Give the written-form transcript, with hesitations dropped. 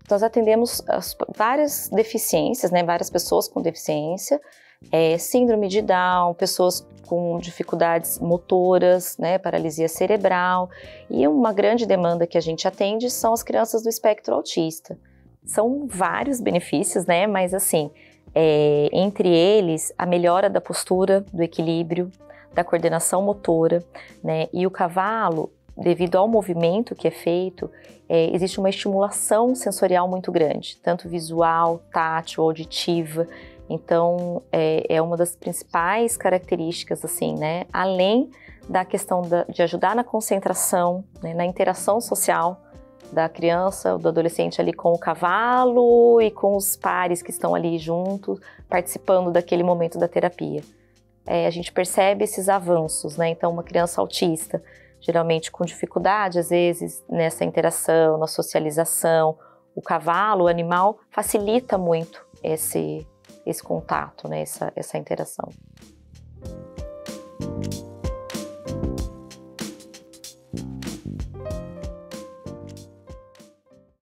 nós atendemos várias deficiências, né, várias pessoas com deficiência, síndrome de Down, pessoas com dificuldades motoras, né, paralisia cerebral, e uma grande demanda que a gente atende são as crianças do espectro autista. São vários benefícios, né, mas assim, entre eles, a melhora da postura, do equilíbrio, da coordenação motora, né, e o cavalo, devido ao movimento que é feito, existe uma estimulação sensorial muito grande, tanto visual, tátil, auditiva. Então, é uma das principais características, assim, né? Além da questão de ajudar na concentração, né? Na interação social da criança ou do adolescente ali com o cavalo e com os pares que estão ali juntos, participando daquele momento da terapia. A gente percebe esses avanços, né? Então, uma criança autista, geralmente com dificuldade, às vezes, nessa interação, na socialização, o cavalo, o animal, facilita muito esse contato, né, essa interação.